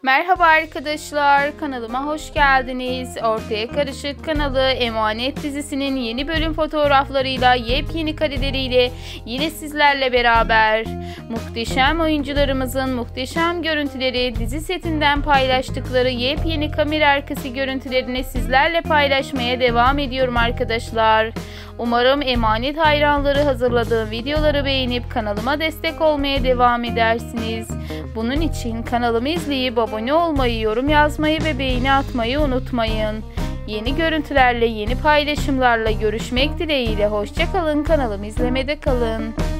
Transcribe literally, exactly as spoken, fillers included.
Merhaba arkadaşlar, kanalıma hoş geldiniz. Ortaya Karışık kanalı Emanet dizisinin yeni bölüm fotoğraflarıyla, yepyeni kareleriyle yine sizlerle beraber. Muhteşem oyuncularımızın muhteşem görüntüleri, dizi setinden paylaştıkları yepyeni kamera arkası görüntülerini sizlerle paylaşmaya devam ediyorum arkadaşlar. Umarım Emanet hayranları hazırladığım videoları beğenip kanalıma destek olmaya devam edersiniz. Bunun için kanalımı izleyip abone olmayı, yorum yazmayı ve beğeni atmayı unutmayın. Yeni görüntülerle, yeni paylaşımlarla görüşmek dileğiyle. Hoşça kalın, kanalımı izlemede kalın.